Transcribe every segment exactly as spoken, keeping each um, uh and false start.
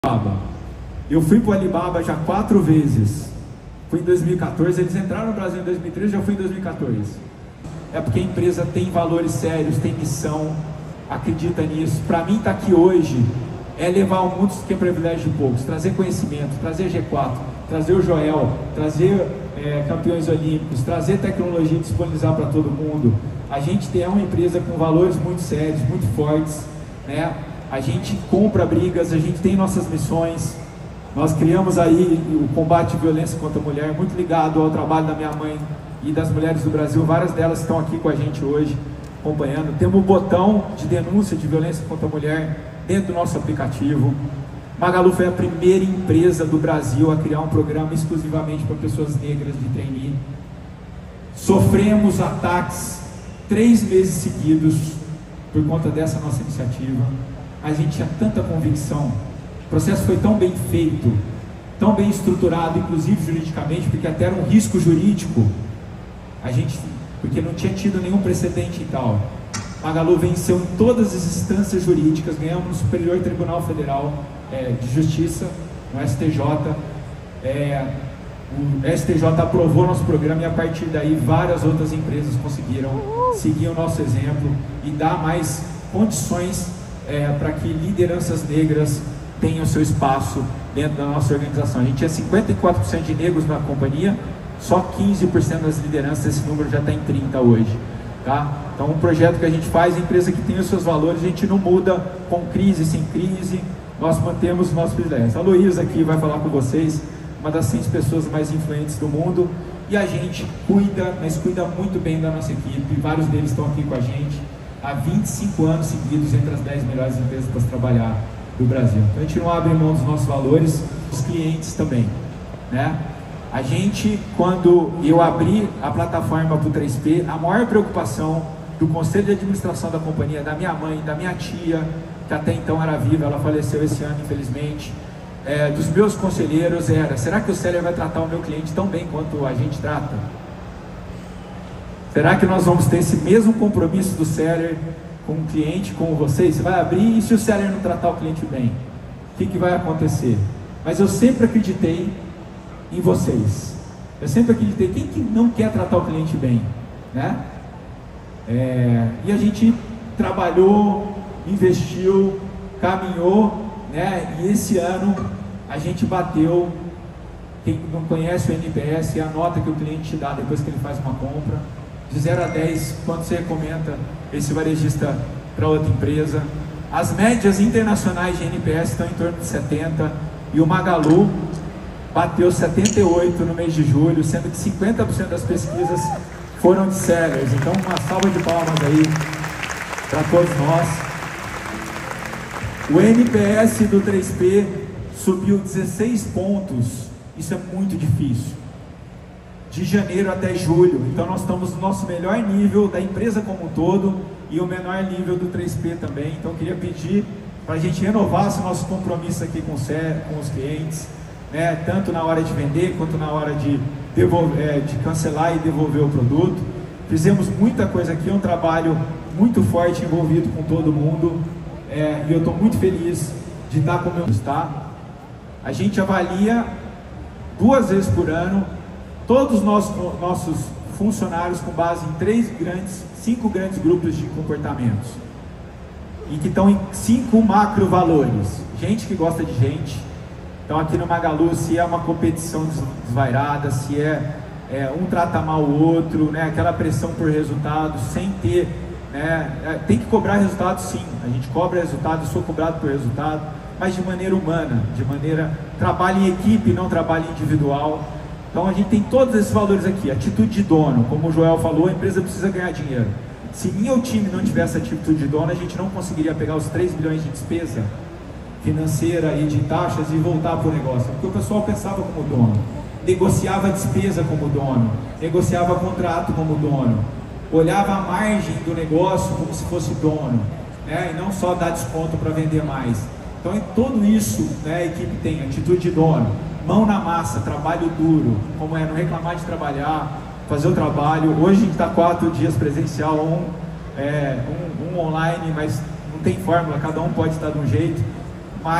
Alibaba. Eu fui para o Alibaba já quatro vezes. Fui em dois mil e quatorze, eles entraram no Brasil em dois mil e treze, já fui em dois mil e quatorze. É porque a empresa tem valores sérios, tem missão, acredita nisso. Para mim, estar aqui hoje é levar ao mundo que é privilégio de poucos, trazer conhecimento, trazer G quatro, trazer o Joel, trazer é, campeões olímpicos, trazer tecnologia e disponibilizar para todo mundo. A gente tem uma empresa com valores muito sérios, muito fortes, né? A gente compra brigas, a gente tem nossas missões. Nós criamos aí o combate à violência contra a mulher, muito ligado ao trabalho da minha mãe e das mulheres do Brasil. Várias delas estão aqui com a gente hoje, acompanhando. Temos um botão de denúncia de violência contra a mulher dentro do nosso aplicativo. Magalu foi a primeira empresa do Brasil a criar um programa exclusivamente para pessoas negras de trainee. Sofremos ataques três meses seguidos por conta dessa nossa iniciativa. A gente tinha tanta convicção. O processo foi tão bem feito, tão bem estruturado, inclusive juridicamente, porque até era um risco jurídico, a gente, porque não tinha tido nenhum precedente e tal. Magalu venceu em todas as instâncias jurídicas, ganhamos no Superior Tribunal Federal é, de Justiça, no S T J. É, o S T J aprovou nosso programa e a partir daí várias outras empresas conseguiram seguir o nosso exemplo e dar mais condições é, para que lideranças negras tenham seu espaço dentro da nossa organização. A gente tinha cinquenta e quatro por cento de negros na companhia, só quinze por cento das lideranças, esse número já está em trinta por cento hoje. Tá? Então, um projeto que a gente faz, empresa que tem os seus valores, a gente não muda com crise, sem crise, nós mantemos os nossos privilégios. A Luísa aqui vai falar com vocês, uma das cem pessoas mais influentes do mundo, e a gente cuida, mas cuida muito bem da nossa equipe, vários deles estão aqui com a gente há vinte e cinco anos seguidos entre as dez melhores empresas para se trabalhar do Brasil. Então a gente não abre mão dos nossos valores, os clientes também, né? A gente, quando eu abri a plataforma para o três P, a maior preocupação do conselho de administração da companhia, da minha mãe, da minha tia, que até então era viva, ela faleceu esse ano, infelizmente, é, dos meus conselheiros era: será que o Seller vai tratar o meu cliente tão bem quanto a gente trata? Será que nós vamos ter esse mesmo compromisso do Seller com o cliente, com vocês? Você vai abrir e se o Seller não tratar o cliente bem, o que, que vai acontecer? Mas eu sempre acreditei em vocês. Eu sempre acreditei, quem que não quer tratar o cliente bem, né? É, e a gente trabalhou, investiu, caminhou, né? E esse ano a gente bateu. Quem não conhece o N P S, é a nota que o cliente te dá depois que ele faz uma compra. De zero a dez, quando você recomenda esse varejista para outra empresa. As médias internacionais de N P S estão em torno de setenta e o Magalu bateu setenta e oito no mês de julho, sendo que cinquenta por cento das pesquisas foram de sellers. Então, uma salva de palmas aí para todos nós. O N P S do três P subiu dezesseis pontos. Isso é muito difícil. De janeiro até julho, então nós estamos no nosso melhor nível da empresa como um todo e o menor nível do três P também. Então eu queria pedir para a gente renovar esse nosso compromisso aqui com, com os clientes, né? Tanto na hora de vender quanto na hora de, devolver, é, de cancelar e devolver o produto. Fizemos muita coisa aqui, um trabalho muito forte envolvido com todo mundo, é, e eu estou muito feliz de estar com o meu tá? A gente avalia duas vezes por ano todos os nossos, nossos funcionários com base em três grandes, cinco grandes grupos de comportamentos e que estão em cinco macro valores. Gente que gosta de gente. Então aqui no Magalu, se é uma competição desvairada, se é, é um trata mal o outro, né, aquela pressão por resultado, sem ter, né, é, tem que cobrar resultado sim, a gente cobra resultado, eu sou cobrado por resultado, mas de maneira humana, de maneira, trabalho em equipe, não trabalho individual. Então a gente tem todos esses valores aqui. Atitude de dono, como o Joel falou, a empresa precisa ganhar dinheiro. Se meu time não tivesse atitude de dono, a gente não conseguiria pegar os três bilhões de despesa financeira e de taxas e voltar para o negócio, porque o pessoal pensava como dono, negociava a despesa como dono, negociava contrato como dono, olhava a margem do negócio como se fosse dono, né? E não só dar desconto para vender mais. Então em tudo isso, né, a equipe tem atitude de dono, mão na massa, trabalho duro, como é, não reclamar de trabalhar, fazer o trabalho. Hoje a gente está quatro dias presencial, um, é, um, um online, mas não tem fórmula, cada um pode estar de um jeito, mas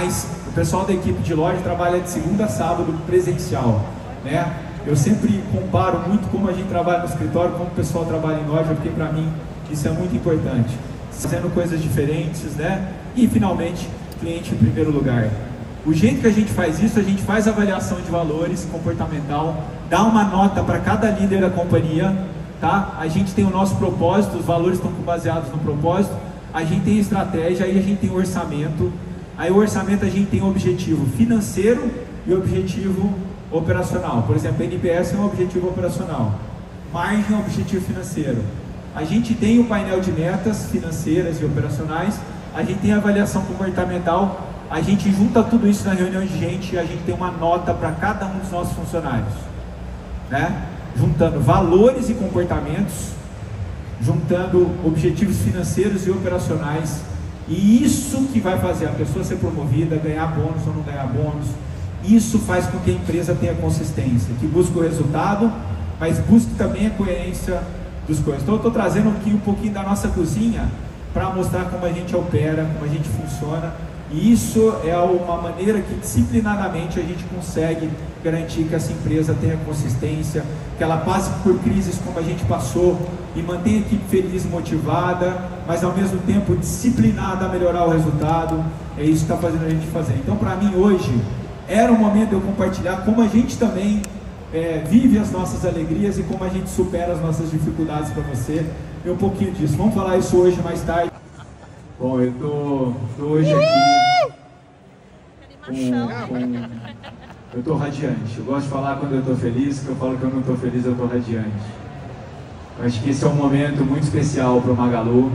o pessoal da equipe de loja trabalha de segunda a sábado presencial, né? Eu sempre comparo muito como a gente trabalha no escritório, como o pessoal trabalha em loja, porque para mim isso é muito importante. Fazendo coisas diferentes, né? E finalmente, cliente em primeiro lugar. O jeito que a gente faz isso, a gente faz avaliação de valores comportamental, dá uma nota para cada líder da companhia, tá? A gente tem o nosso propósito, os valores estão baseados no propósito, a gente tem estratégia, aí a gente tem o orçamento, aí o orçamento a gente tem o objetivo financeiro e o objetivo operacional. Por exemplo, N P S é um objetivo operacional, margem é um objetivo financeiro. A gente tem o painel de metas financeiras e operacionais, a gente tem a avaliação comportamental, a gente junta tudo isso na reunião de gente e a gente tem uma nota para cada um dos nossos funcionários, né? Juntando valores e comportamentos, juntando objetivos financeiros e operacionais, e isso que vai fazer a pessoa ser promovida, ganhar bônus ou não ganhar bônus. Isso faz com que a empresa tenha consistência, que busque o resultado, mas busque também a coerência dos coisas. Então eu estou trazendo aqui um pouquinho da nossa cozinha para mostrar como a gente opera, como a gente funciona, e isso é uma maneira que disciplinadamente a gente consegue garantir que essa empresa tenha consistência, que ela passe por crises como a gente passou e mantenha a equipe feliz e motivada, mas ao mesmo tempo disciplinada a melhorar o resultado. É isso que está fazendo a gente fazer. Então, para mim hoje era o momento de eu compartilhar como a gente também é, vive as nossas alegrias e como a gente supera as nossas dificuldades para você. E um pouquinho disso. Vamos falar isso hoje mais tarde. Bom, eu tô, tô hoje aqui com, com... Eu tô radiante. Eu gosto de falar quando eu tô feliz, que eu falo que eu não tô feliz, eu tô radiante. Eu acho que esse é um momento muito especial para o Magalu.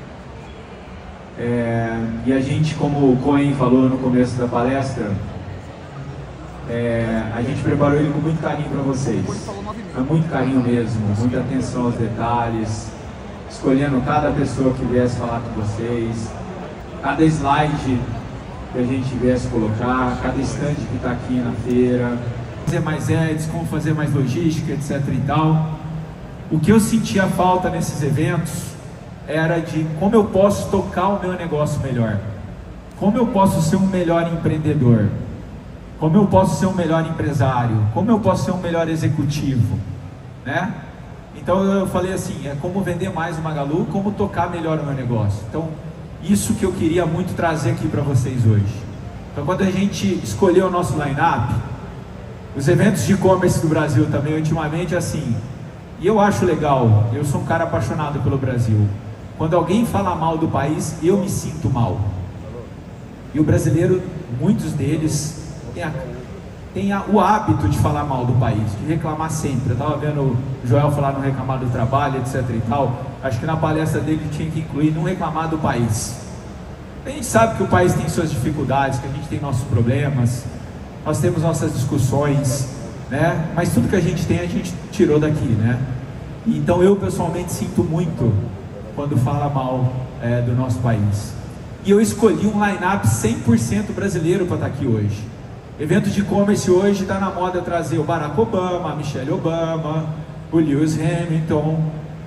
É, e a gente, como o Cohen falou no começo da palestra, É, a gente preparou ele com muito carinho para vocês, com muito carinho mesmo, muita atenção aos detalhes, escolhendo cada pessoa que viesse falar com vocês, cada slide que a gente viesse colocar, cada stand que está aqui na feira, fazer mais ads, como fazer mais logística, etc e tal. O que eu sentia falta nesses eventos era de como eu posso tocar o meu negócio melhor, como eu posso ser um melhor empreendedor, como eu posso ser um melhor empresário, como eu posso ser um melhor executivo, né? Então eu falei assim, é como vender mais o Magalu, como tocar melhor o meu negócio. Então isso que eu queria muito trazer aqui para vocês hoje. Então quando a gente escolheu o nosso line-up, os eventos de e-commerce do Brasil também ultimamente assim, e eu acho legal, eu sou um cara apaixonado pelo Brasil. Quando alguém fala mal do país, eu me sinto mal. E o brasileiro, muitos deles tem, a, tem a, o hábito de falar mal do país, de reclamar sempre. Eu estava vendo o Joel falar não reclamar do trabalho, etc e tal. Acho que na palestra dele tinha que incluir não reclamar do país. A gente sabe que o país tem suas dificuldades, que a gente tem nossos problemas, nós temos nossas discussões, né? Mas tudo que a gente tem a gente tirou daqui, né? Então eu pessoalmente sinto muito quando fala mal é, do nosso país. E eu escolhi um line-up cem por cento brasileiro para estar aqui hoje. Evento de e-commerce hoje está na moda trazer o Barack Obama, a Michelle Obama, o Lewis Hamilton,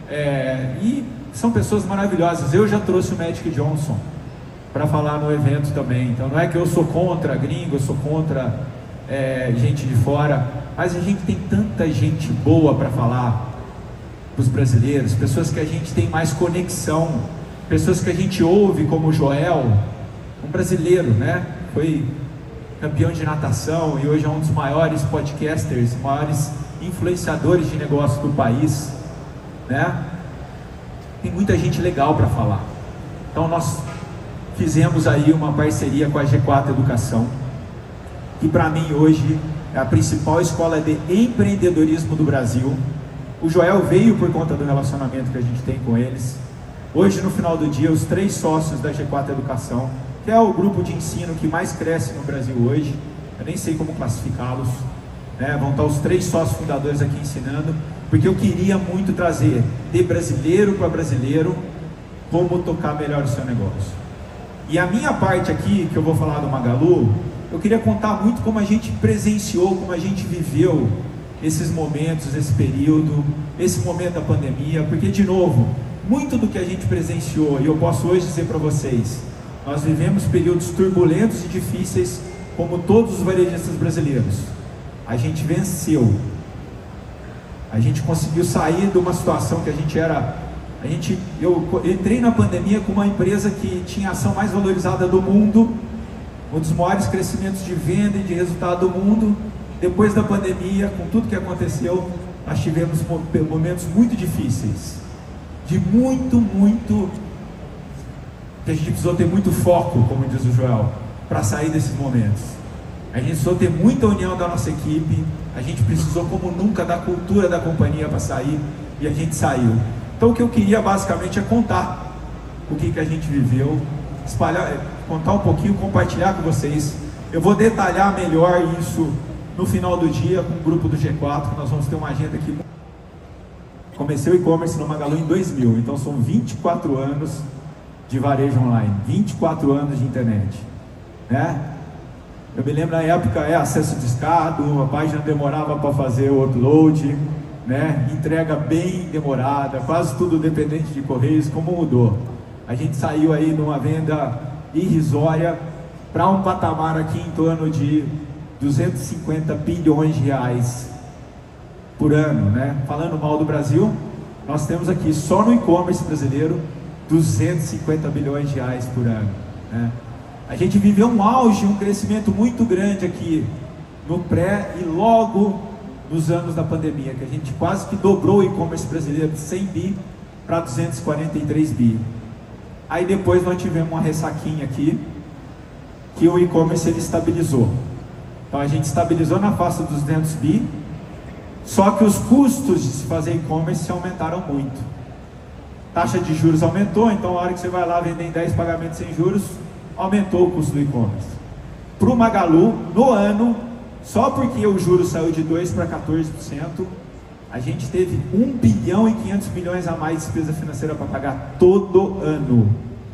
é, e são pessoas maravilhosas. Eu já trouxe o Magic Johnson para falar no evento também. Então não é que eu sou contra gringo, eu sou contra é, gente de fora, mas a gente tem tanta gente boa para falar para os brasileiros, pessoas que a gente tem mais conexão, pessoas que a gente ouve, como o Joel, um brasileiro, né? Foi campeão de natação e hoje é um dos maiores podcasters, maiores influenciadores de negócio do país, né? Tem muita gente legal para falar. Então nós fizemos aí uma parceria com a G quatro Educação, que para mim hoje é a principal escola de empreendedorismo do Brasil. O Joel veio por conta do relacionamento que a gente tem com eles. Hoje, no final do dia, os três sócios da G quatro Educação, que é o grupo de ensino que mais cresce no Brasil hoje, eu nem sei como classificá-los, né? Vão estar os três sócios fundadores aqui ensinando, porque eu queria muito trazer de brasileiro para brasileiro como tocar melhor o seu negócio. E a minha parte aqui, que eu vou falar do Magalu, eu queria contar muito como a gente presenciou, como a gente viveu esses momentos, esse período, esse momento da pandemia, porque, de novo, muito do que a gente presenciou, e eu posso hoje dizer para vocês, nós vivemos períodos turbulentos e difíceis como todos os varejistas brasileiros, a gente venceu. A gente conseguiu sair de uma situação que a gente era... A gente, eu entrei na pandemia com uma empresa que tinha a ação mais valorizada do mundo, um dos maiores crescimentos de venda e de resultado do mundo. Depois da pandemia, com tudo que aconteceu, nós tivemos momentos muito difíceis, de muito, muito, que a gente precisou ter muito foco, como diz o Joel, para sair desses momentos. A gente precisou ter muita união da nossa equipe, a gente precisou como nunca da cultura da companhia para sair, e a gente saiu. Então o que eu queria basicamente é contar o que, que a gente viveu, espalhar, contar um pouquinho, compartilhar com vocês. Eu vou detalhar melhor isso no final do dia com o grupo do G quatro, que nós vamos ter uma agenda aqui. Comecei o e-commerce no Magalu em dois mil, então são vinte e quatro anos de varejo online, vinte e quatro anos de internet, né? Eu me lembro na época, é acesso discado, a página demorava para fazer o upload, né? Entrega bem demorada, quase tudo dependente de correios. Como mudou? A gente saiu aí de uma venda irrisória para um patamar aqui em torno de duzentos e cinquenta bilhões de reais por ano, né? Falando mal do Brasil, nós temos aqui só no e-commerce brasileiro duzentos e cinquenta bilhões de reais por ano, né? A gente viveu um auge, um crescimento muito grande aqui no pré e logo nos anos da pandemia, que a gente quase que dobrou o e-commerce brasileiro de cem bi para duzentos e quarenta e três bi. Aí depois nós tivemos uma ressaquinha aqui, que o e-commerce ele estabilizou. Então a gente estabilizou na faixa dos duzentos bi, só que os custos de se fazer e-commerce aumentaram muito. Taxa de juros aumentou, então a hora que você vai lá vender em dez pagamentos sem juros, aumentou o custo do e-commerce. Para o Magalu, no ano, só porque o juro saiu de dois por cento para quatorze por cento, a gente teve um bilhão e quinhentos milhões a mais de despesa financeira para pagar todo ano.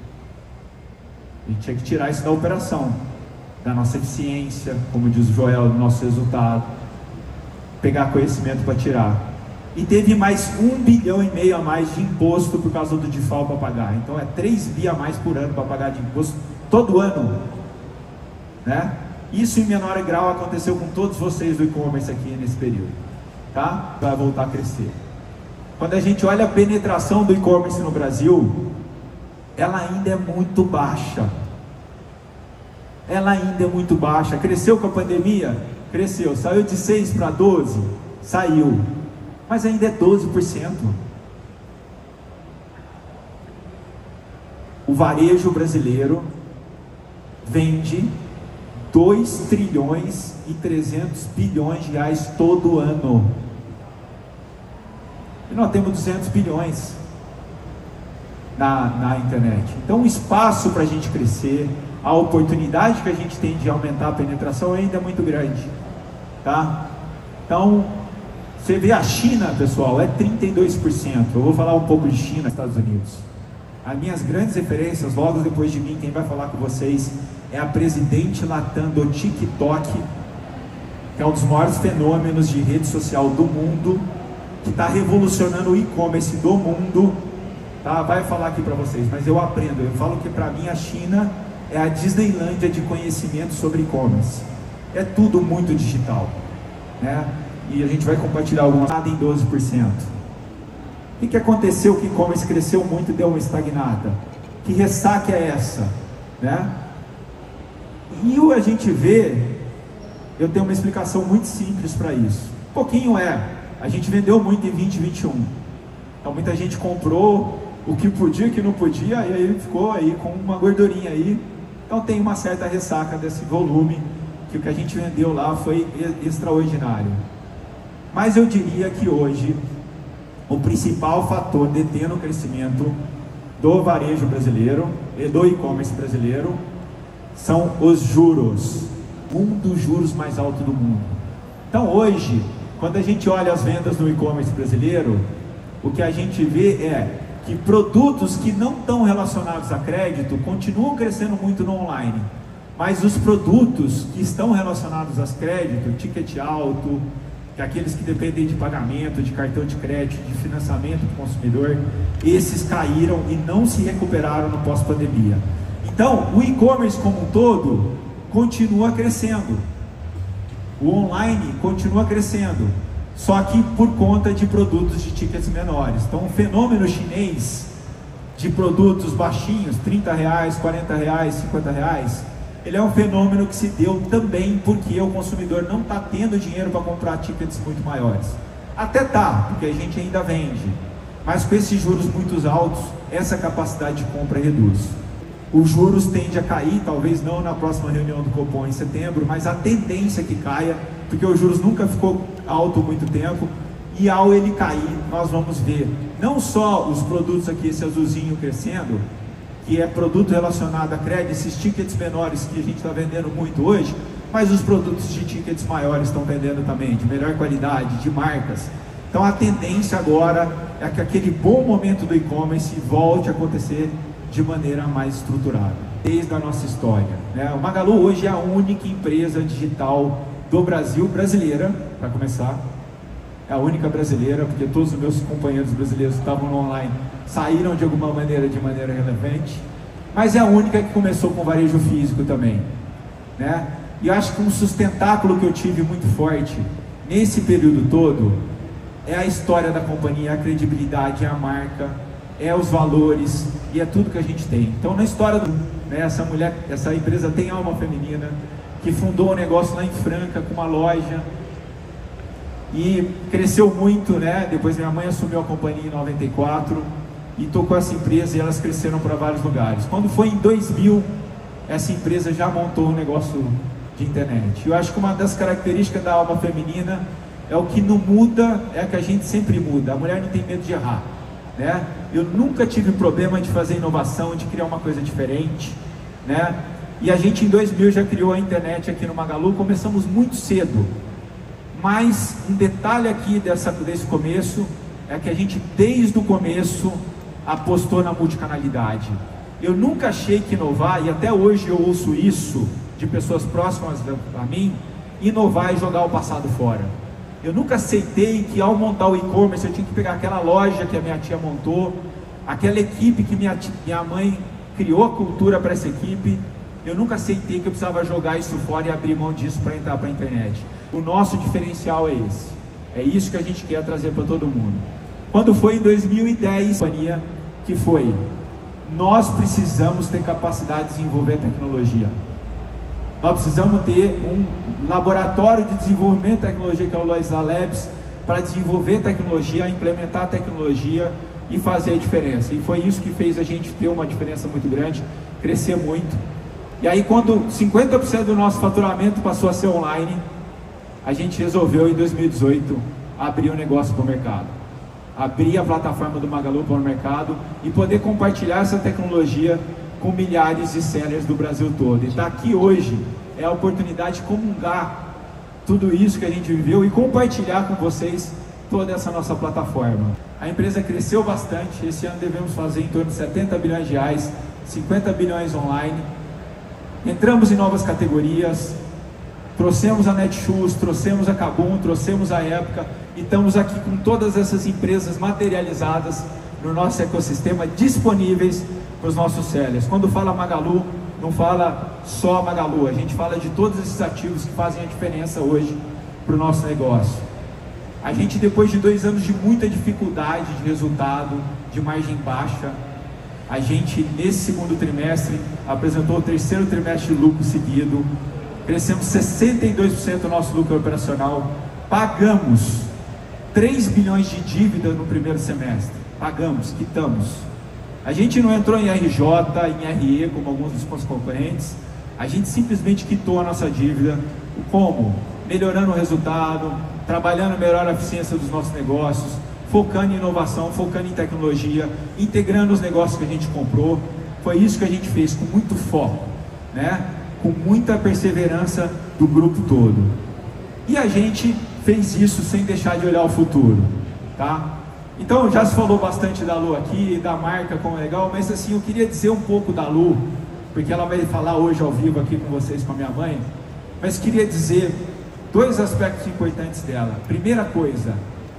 A gente tinha que tirar isso da operação, da nossa eficiência, como diz o Joel, do nosso resultado, pegar conhecimento para tirar. E teve mais um bilhão e meio a mais de imposto por causa do default para pagar. Então é três bi a mais por ano para pagar de imposto todo ano, né? Isso em menor grau aconteceu com todos vocês do e-commerce aqui nesse período, tá? Para voltar a crescer. Quando a gente olha a penetração do e-commerce no Brasil, ela ainda é muito baixa. Ela ainda é muito baixa. Cresceu com a pandemia? Cresceu. Saiu de seis para doze? Saiu. Mas ainda é doze por cento. O varejo brasileiro vende dois trilhões e trezentos bilhões de reais todo ano. E nós temos duzentos bilhões na, na internet. Então o espaço para a gente crescer, a oportunidade que a gente tem de aumentar a penetração ainda é muito grande, tá? Então, você vê a China, pessoal, é trinta e dois por cento. Eu vou falar um pouco de China, Estados Unidos. As minhas grandes referências, logo depois de mim, quem vai falar com vocês é a presidente Latam do TikTok, que é um dos maiores fenômenos de rede social do mundo, que está revolucionando o e-commerce do mundo, tá? Vai falar aqui para vocês, mas eu aprendo, eu falo que para mim a China é a Disneylândia de conhecimento sobre e-commerce. É tudo muito digital, né? E a gente vai compartilhar algumas, nada em doze por cento. O que, que aconteceu que o e-commerce cresceu muito e deu uma estagnada? Que ressaca é essa, né? E o a gente vê, eu tenho uma explicação muito simples para isso. Um pouquinho é, a gente vendeu muito em vinte e vinte e um. Então muita gente comprou o que podia e o que não podia, e aí ficou aí com uma gordurinha aí. Então tem uma certa ressaca desse volume, que o que a gente vendeu lá foi extraordinário. Mas eu diria que hoje, o principal fator detendo o crescimento do varejo brasileiro e do e-commerce brasileiro são os juros, um dos juros mais altos do mundo. Então hoje, quando a gente olha as vendas no e-commerce brasileiro, o que a gente vê é que produtos que não estão relacionados a crédito continuam crescendo muito no online, mas os produtos que estão relacionados a crédito, ticket alto, que aqueles que dependem de pagamento, de cartão de crédito, de financiamento do consumidor, esses caíram e não se recuperaram no pós-pandemia. Então, o e-commerce como um todo, continua crescendo. O online continua crescendo, só que por conta de produtos de tickets menores. Então o fenômeno chinês de produtos baixinhos, trinta reais, quarenta reais, cinquenta reais, ele é um fenômeno que se deu também porque o consumidor não está tendo dinheiro para comprar tickets muito maiores. Até tá, porque a gente ainda vende, mas com esses juros muito altos, essa capacidade de compra reduz. Os juros tendem a cair, talvez não na próxima reunião do Copom em setembro, mas a tendência é que caia, porque os juros nunca ficou alto muito tempo, e ao ele cair, nós vamos ver não só os produtos aqui, esse azulzinho crescendo, que é produto relacionado a crédito, esses tickets menores que a gente está vendendo muito hoje, mas os produtos de tickets maiores estão vendendo também, de melhor qualidade, de marcas. Então a tendência agora é que aquele bom momento do e-commerce volte a acontecer de maneira mais estruturada, desde a nossa história, né? O Magalu hoje é a única empresa digital do Brasil, brasileira, para começar, é a única brasileira, porque todos os meus companheiros brasileiros que estavam no online saíram de alguma maneira, de maneira relevante, mas é a única que começou com varejo físico também, né? E eu acho que um sustentáculo que eu tive muito forte nesse período todo é a história da companhia, a credibilidade, a marca, é os valores e é tudo que a gente tem. Então na história do, né, essa mulher, essa empresa tem alma feminina, que fundou um negócio lá em Franca com uma loja e cresceu muito, né? Depois minha mãe assumiu a companhia em noventa e quatro e tocou essa empresa e elas cresceram para vários lugares. Quando foi em dois mil, essa empresa já montou um negócio de internet. Eu acho que uma das características da alma feminina é o que não muda, é que a gente sempre muda. A mulher não tem medo de errar, né? Eu nunca tive problema de fazer inovação, de criar uma coisa diferente, né? E a gente em dois mil já criou a internet aqui no Magalu, começamos muito cedo. Mas um detalhe aqui dessa, desse começo é que a gente desde o começo apostou na multicanalidade. Eu nunca achei que inovar, e até hoje eu ouço isso de pessoas próximas a mim, inovar e jogar o passado fora. Eu nunca aceitei que ao montar o e-commerce eu tinha que pegar aquela loja que a minha tia montou, aquela equipe que minha, tia, minha mãe criou a cultura para essa equipe. Eu nunca aceitei que eu precisava jogar isso fora e abrir mão disso para entrar para a internet. O nosso diferencial é esse. É isso que a gente quer trazer para todo mundo. Quando foi em dois mil e dez, que foi, nós precisamos ter capacidade de desenvolver tecnologia. Nós precisamos ter um laboratório de desenvolvimento de tecnologia, que é o Loisa Labs, para desenvolver tecnologia, implementar tecnologia e fazer a diferença. E foi isso que fez a gente ter uma diferença muito grande, crescer muito. E aí quando cinquenta por cento do nosso faturamento passou a ser online, a gente resolveu em dois mil e dezoito abrir o negócio para o mercado. Abrir a plataforma do Magalu para o mercado e poder compartilhar essa tecnologia com milhares de sellers do Brasil todo. E estar aqui hoje é a oportunidade de comungar tudo isso que a gente viveu e compartilhar com vocês toda essa nossa plataforma. A empresa cresceu bastante, esse ano devemos fazer em torno de setenta bilhões de reais, cinquenta bilhões online. Entramos em novas categorias, trouxemos a Netshoes, trouxemos a Kabum, trouxemos a Época e estamos aqui com todas essas empresas materializadas no nosso ecossistema, disponíveis para os nossos sellers. Quando fala Magalu, não fala só Magalu, a gente fala de todos esses ativos que fazem a diferença hoje para o nosso negócio. A gente, depois de dois anos de muita dificuldade de resultado, de margem baixa, a gente nesse segundo trimestre apresentou o terceiro trimestre de lucro seguido, crescemos sessenta e dois por cento do nosso lucro operacional, pagamos três bilhões de dívida no primeiro semestre, pagamos, quitamos. A gente não entrou em R J, em R E, como alguns dos nossos concorrentes, a gente simplesmente quitou a nossa dívida. Como? Melhorando o resultado, trabalhando melhor a eficiência dos nossos negócios, focando em inovação, focando em tecnologia, integrando os negócios que a gente comprou. Foi isso que a gente fez com muito foco, né? Com muita perseverança do grupo todo. E a gente fez isso sem deixar de olhar o futuro, tá? Então já se falou bastante da Lu aqui, da marca como é legal, mas assim, eu queria dizer um pouco da Lu, porque ela vai falar hoje ao vivo aqui com vocês, com a minha mãe, mas queria dizer dois aspectos importantes dela. Primeira coisa,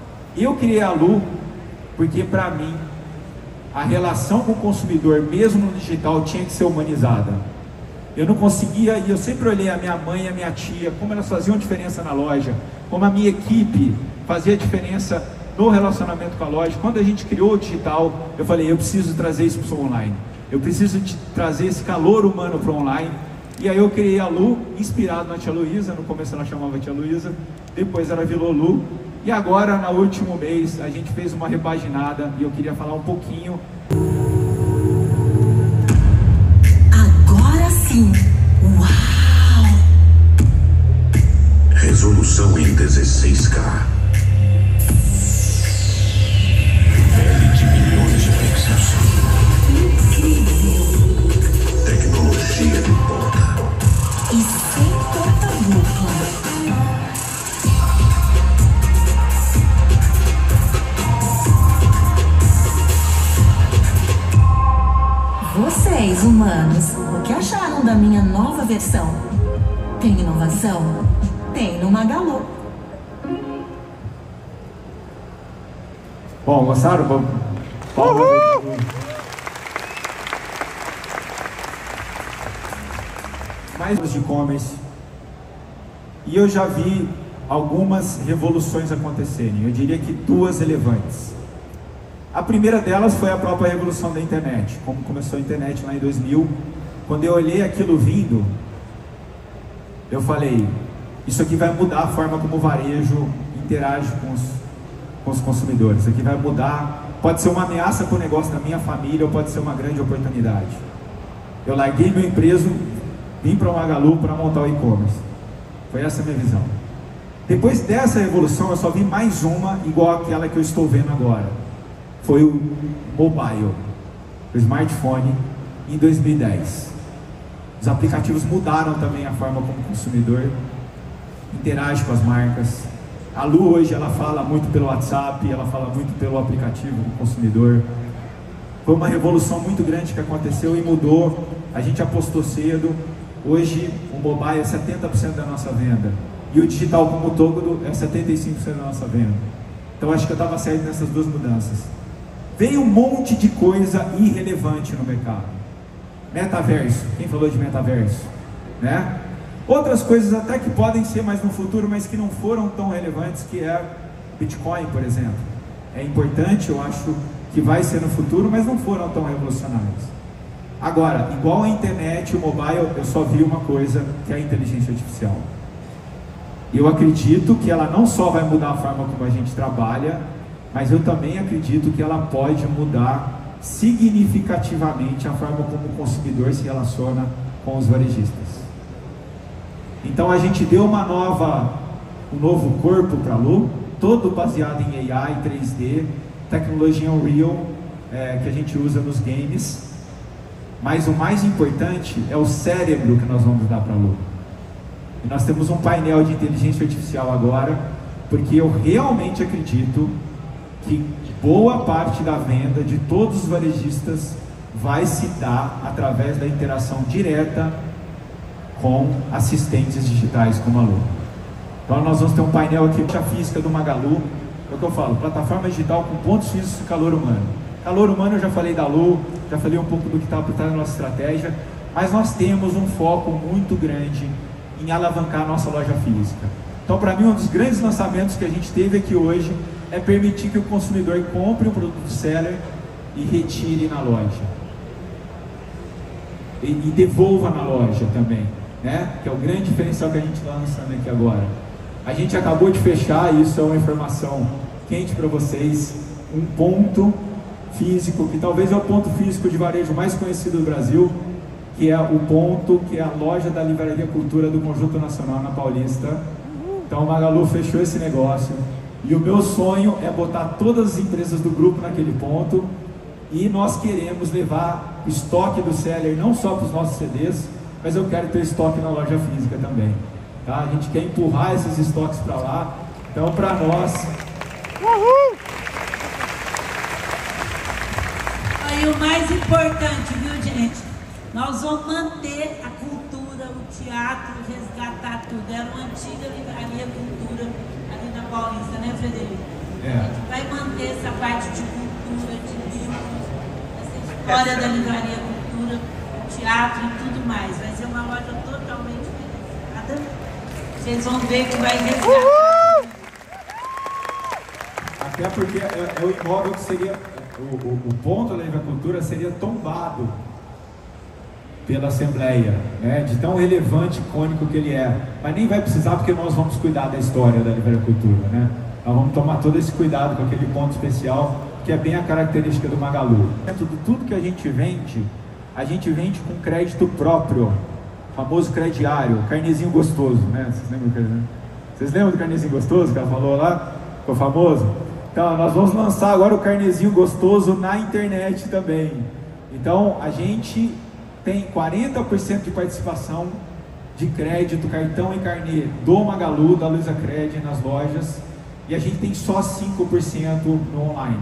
eu criei a Lu porque para mim a relação com o consumidor, mesmo no digital, tinha que ser humanizada. Eu não conseguia, e eu sempre olhei a minha mãe e a minha tia, como elas faziam diferença na loja, como a minha equipe fazia diferença no relacionamento com a loja. Quando a gente criou o digital, eu falei, eu preciso trazer isso para o online. Eu preciso de trazer esse calor humano para o online. E aí eu criei a Lu, inspirado na tia Luísa. No começo ela chamava tia Luísa, depois ela virou Lu. E agora, no último mês, a gente fez uma repaginada e eu queria falar um pouquinho. Agora sim! Uau! Resolução em dezesseis K. L de milhões de pixels. Incrível! Tecnologia de ponta. E sem porta-dupla. Vocês, humanos, o que acharam da minha nova versão? Tem inovação? Tem no Magalu. Bom, gostaram? Bom, Uhul! Mais de e-commerce. E eu já vi algumas revoluções acontecerem. Eu diria que duas relevantes. A primeira delas foi a própria revolução da internet. Como começou a internet lá em dois mil, quando eu olhei aquilo vindo, eu falei, isso aqui vai mudar a forma como o varejo interage com os, com os consumidores. Isso aqui vai mudar, pode ser uma ameaça para o negócio da minha família ou pode ser uma grande oportunidade. Eu larguei meu emprego, vim para o Magalu para montar o e-commerce. Foi essa a minha visão. Depois dessa revolução, eu só vi mais uma igual àquela que eu estou vendo agora. Foi o mobile, o smartphone, em dois mil e dez. Os aplicativos mudaram também a forma como o consumidor interage com as marcas. A Lu hoje ela fala muito pelo WhatsApp, ela fala muito pelo aplicativo do consumidor. Foi uma revolução muito grande que aconteceu e mudou. A gente apostou cedo. Hoje o mobile é setenta por cento da nossa venda e o digital como todo é setenta e cinco por cento da nossa venda. Então acho que eu estava certo nessas duas mudanças. Veio um monte de coisa irrelevante no mercado. Metaverso, quem falou de metaverso? Né? Outras coisas até que podem ser mais no futuro, mas que não foram tão relevantes, que é Bitcoin, por exemplo. É importante, eu acho que vai ser no futuro, mas não foram tão revolucionários. Agora, igual a internet e o mobile, eu só vi uma coisa, que é a inteligência artificial. Eu acredito que ela não só vai mudar a forma como a gente trabalha, mas eu também acredito que ela pode mudar significativamente a forma como o consumidor se relaciona com os varejistas. Então a gente deu uma nova, um novo corpo para a Lu, todo baseado em A I, três D, tecnologia Unreal, é, que a gente usa nos games. Mas o mais importante é o cérebro que nós vamos dar para a Lu. E nós temos um painel de inteligência artificial agora, porque eu realmente acredito que boa parte da venda de todos os varejistas vai se dar através da interação direta com assistentes digitais como a Lu. Então nós vamos ter um painel aqui, a física do Magalu, é o que eu falo, plataforma digital com pontos físicos e calor humano. Calor humano eu já falei da Lu, já falei um pouco do que está por trás da nossa estratégia, mas nós temos um foco muito grande em alavancar a nossa loja física. Então para mim um dos grandes lançamentos que a gente teve aqui hoje é permitir que o consumidor compre o produto do seller e retire na loja. E, e devolva na loja também, né? Que é o grande diferencial que a gente está lançando aqui agora. A gente acabou de fechar, isso é uma informação quente para vocês, um ponto físico, que talvez é o ponto físico de varejo mais conhecido do Brasil, que é o ponto, que é a loja da Livraria Cultura do Conjunto Nacional na Paulista. Então o Magalu fechou esse negócio. E o meu sonho é botar todas as empresas do grupo naquele ponto e nós queremos levar estoque do seller não só para os nossos C Ds, mas eu quero ter estoque na loja física também. Tá? A gente quer empurrar esses estoques para lá. Então, para nós... Uhul! E o mais importante, viu, gente? Nós vamos manter a cultura, o teatro, resgatar tudo. Era uma antiga livraria cultura ali na Paulista, né, Frederico? É. A gente vai manter essa parte de cultura, de livros, essa história da livraria cultura, teatro e tudo mais. Vai ser uma loja totalmente renovada. Vocês vão ver que vai resgatar. Até porque é, é o imóvel que seria, o, o, o ponto da Livre Cultura seria tombado pela Assembleia, né, de tão relevante, icônico que ele é. Mas nem vai precisar, porque nós vamos cuidar da história da Livre Cultura, né? Nós vamos tomar todo esse cuidado com aquele ponto especial, que é bem a característica do Magalu. Dentro de tudo que a gente vende, a gente vende com crédito próprio, famoso crediário, carnezinho gostoso, né? Vocês lembram, Vocês lembram do carnezinho gostoso que ela falou lá? Ficou famoso? Então, nós vamos lançar agora o carnezinho gostoso na internet também. Então, a gente tem quarenta por cento de participação de crédito, cartão e carnê do Magalu, da Luizacred nas lojas, e a gente tem só cinco por cento no online,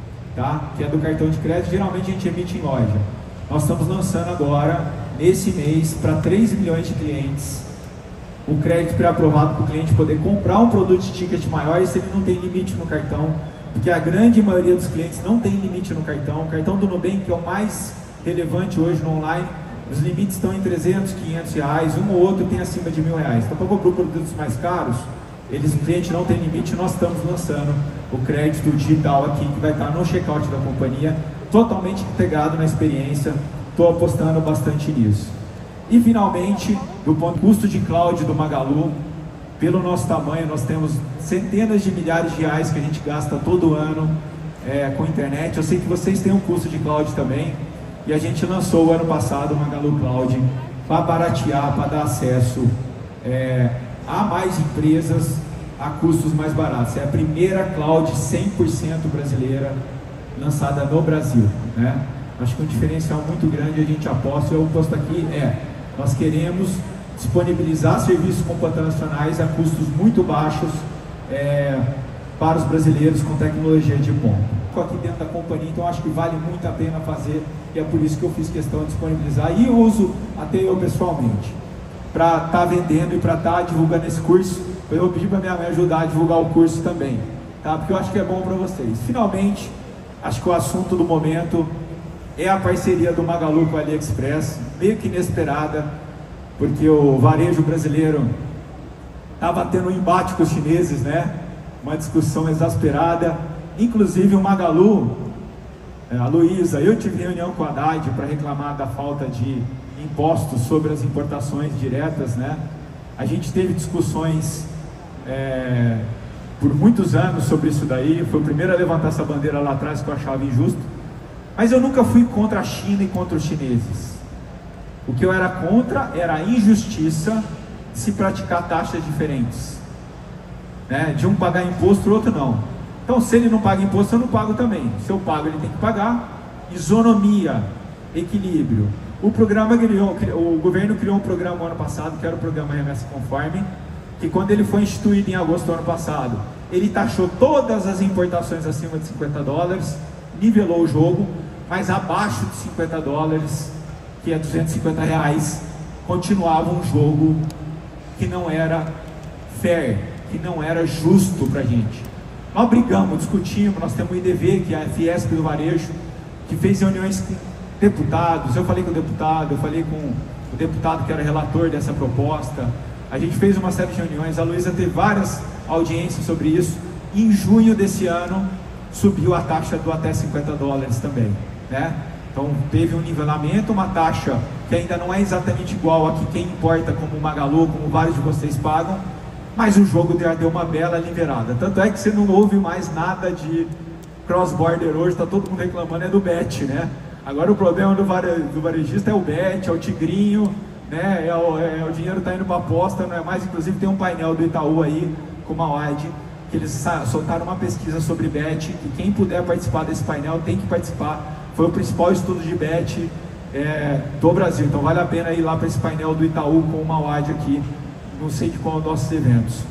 tá? Que é do cartão de crédito, geralmente a gente emite em loja. Nós estamos lançando agora, nesse mês, para três milhões de clientes, o crédito pré-aprovado para o cliente poder comprar um produto de ticket maior, e se ele não tem limite no cartão, porque a grande maioria dos clientes não tem limite no cartão. O cartão do Nubank, que é o mais relevante hoje no online, os limites estão em trezentos, quinhentos reais, um ou outro tem acima de mil reais. Então, para comprar produtos mais caros, eles, o cliente não tem limite. Nós estamos lançando o crédito digital aqui, que vai estar no checkout da companhia, totalmente integrado na experiência. Estou apostando bastante nisso. E finalmente, do ponto de custo de cloud do Magalu, pelo nosso tamanho, nós temos centenas de milhares de reais que a gente gasta todo ano é, com internet. Eu sei que vocês têm um custo de cloud também, e a gente lançou o ano passado o Magalu Cloud para baratear, para dar acesso é, a mais empresas a custos mais baratos. É a primeira cloud cem por cento brasileira lançada no Brasil, né? Acho que um diferencial muito grande a gente aposta, eu aposto aqui, é nós queremos disponibilizar serviços computacionais a custos muito baixos é, para os brasileiros com tecnologia de ponta. Estou aqui dentro da companhia, então acho que vale muito a pena fazer, e é por isso que eu fiz questão de disponibilizar e uso até eu pessoalmente para estar tá vendendo e para estar tá divulgando esse curso. Eu vou pedir para minha mãe ajudar a divulgar o curso também, tá? Porque eu acho que é bom para vocês. Finalmente, acho que o assunto do momento é a parceria do Magalu com a AliExpress, meio que inesperada, porque o varejo brasileiro estava tendo um embate com os chineses, né? Uma discussão exasperada. Inclusive o Magalu, a Luísa, eu tive reunião com a Haddad para reclamar da falta de impostos sobre as importações diretas, né? A gente teve discussões é, por muitos anos sobre isso daí. Foi o primeiro a levantar essa bandeira lá atrás, que eu achava injusto. Mas eu nunca fui contra a China e contra os chineses. O que eu era contra era a injustiça de se praticar taxas diferentes, né? De um pagar imposto e o outro não. Então, se ele não paga imposto, eu não pago também. Se eu pago, ele tem que pagar. Isonomia, equilíbrio. O programa criou, o governo criou um programa no ano passado, que era o programa Remessa Conforme, que quando ele foi instituído em agosto do ano passado, ele taxou todas as importações acima de cinquenta dólares, nivelou o jogo, mas abaixo de cinquenta dólares, que é duzentos e cinquenta reais, continuava um jogo que não era fair, que não era justo para a gente. Nós brigamos, discutimos, nós temos o I D V, que é a Fiesp do Varejo, que fez reuniões com deputados. Eu falei com o deputado, eu falei com o deputado que era relator dessa proposta. A gente fez uma série de reuniões, a Luísa teve várias audiências sobre isso. E em junho desse ano, subiu a taxa do até cinquenta dólares também, né? Então teve um nivelamento, uma taxa que ainda não é exatamente igual a que quem importa, como o Magalu, como vários de vocês pagam, mas o jogo já deu uma bela liberada. Tanto é que você não ouve mais nada de cross-border hoje, está todo mundo reclamando, é do bet, né? Agora o problema do, vare, do varejista é o bet, é o tigrinho, né? É o, é, o dinheiro está indo para aposta, não é mais. Inclusive tem um painel do Itaú aí, com uma U A D, que eles soltaram uma pesquisa sobre bet, e quem puder participar desse painel tem que participar. Foi o principal estudo de bet é, do Brasil, então vale a pena ir lá para esse painel do Itaú com uma U A D aqui, não sei de qual dos nossos eventos.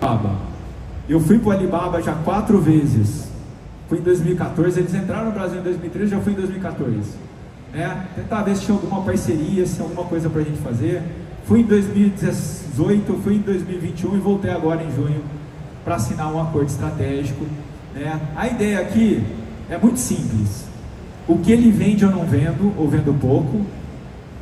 Eu fui para o Alibaba já quatro vezes. Fui em dois mil e quatorze, eles entraram no Brasil em dois mil e treze, já fui em dois mil e quatorze. Né? Tentar ver se tinha alguma parceria, se tinha alguma coisa para a gente fazer. Fui em dois mil e dezoito, fui em dois mil e vinte e um e voltei agora em junho para assinar um acordo estratégico. Né? A ideia aqui é muito simples. O que ele vende eu não vendo, ou vendo pouco.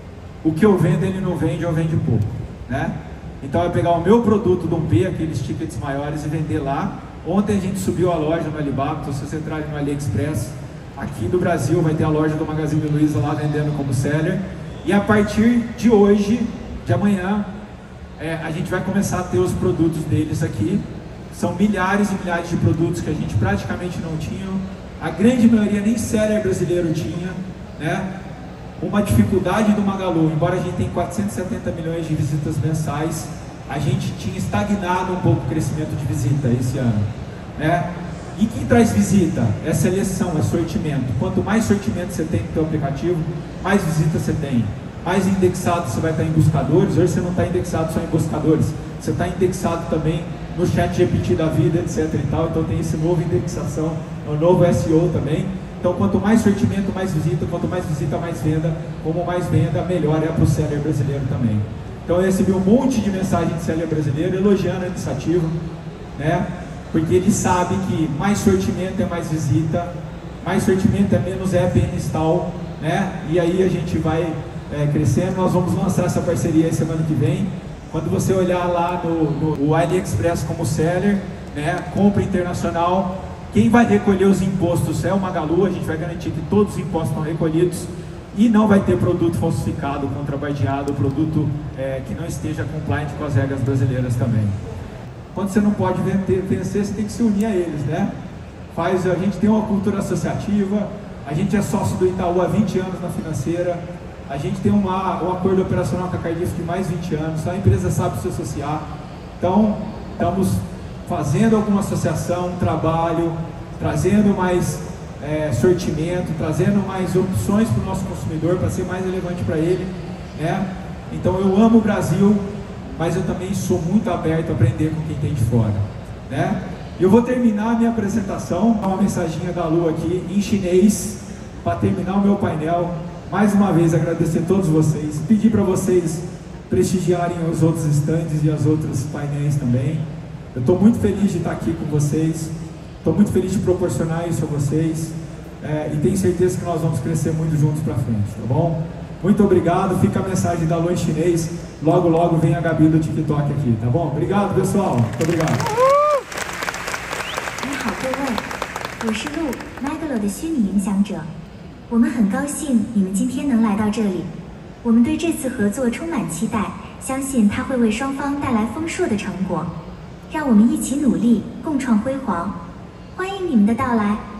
o que eu vendo ele não vende ou vende pouco, né? Então é pegar o meu produto do um P, aqueles tickets maiores, e vender lá. Ontem a gente subiu a loja no Alibaba, então se você entrar no AliExpress, aqui do Brasil vai ter a loja do Magazine Luiza lá vendendo como seller. E a partir de hoje, de amanhã, é, a gente vai começar a ter os produtos deles aqui. São milhares e milhares de produtos que a gente praticamente não tinha. A grande maioria nem seller brasileiro tinha, né? Uma dificuldade do Magalu, embora a gente tenha quatrocentos e setenta milhões de visitas mensais, a gente tinha estagnado um pouco o crescimento de visita esse ano, né? E quem traz visita? É seleção, é sortimento. Quanto mais sortimento você tem no seu aplicativo, mais visita você tem. Mais indexado você vai estar em buscadores. Hoje você não está indexado só em buscadores, você está indexado também no chat G P T da vida, etc e tal. Então tem esse novo indexação, o novo S E O também. Então quanto mais sortimento, mais visita. Quanto mais visita, mais venda. Como mais venda, melhor é para o seller brasileiro também. Então eu recebi um monte de mensagem de seller brasileiro elogiando a iniciativa, né? Porque ele sabe que mais sortimento é mais visita, mais sortimento é menos app install, né? E aí a gente vai é, crescendo. Nós vamos lançar essa parceria aí semana que vem. Quando você olhar lá no, no o AliExpress como seller, né? Compra internacional, quem vai recolher os impostos é o Magalu. A gente vai garantir que todos os impostos estão recolhidos e não vai ter produto falsificado, contrabandeado, produto é, que não esteja compliant com as regras brasileiras também. Quando você não pode vencer, você tem que se unir a eles, né? Faz, a gente tem uma cultura associativa, a gente é sócio do Itaú há vinte anos na financeira, a gente tem uma, um acordo operacional com a Cardiff de mais vinte anos, a empresa sabe se associar. Então, estamos fazendo alguma associação, um trabalho, trazendo mais é, sortimento, trazendo mais opções para o nosso consumidor, para ser mais relevante para ele, né? Então, eu amo o Brasil, mas eu também sou muito aberto a aprender com quem tem de fora, né? E eu vou terminar a minha apresentação com uma mensaginha da Lu aqui em chinês, para terminar o meu painel. Mais uma vez agradecer a todos vocês, pedir para vocês prestigiarem os outros stands e os outros painéis também. Eu estou muito feliz de estar aqui com vocês, estou muito feliz de proporcionar isso a vocês, é, e tenho certeza que nós vamos crescer muito juntos para frente, tá bom? Muito obrigado, fica a mensagem da Lu em chinês, logo logo vem a Gabi do TikTok aqui, tá bom? Obrigado, pessoal, muito obrigado. 你好，各位，我是路 Magalo 的虚拟影响者。我们很高兴你们今天能来到这里，我们对这次合作充满期待，相信它会为双方带来丰硕的成果。让我们一起努力，共创辉煌。欢迎你们的到来。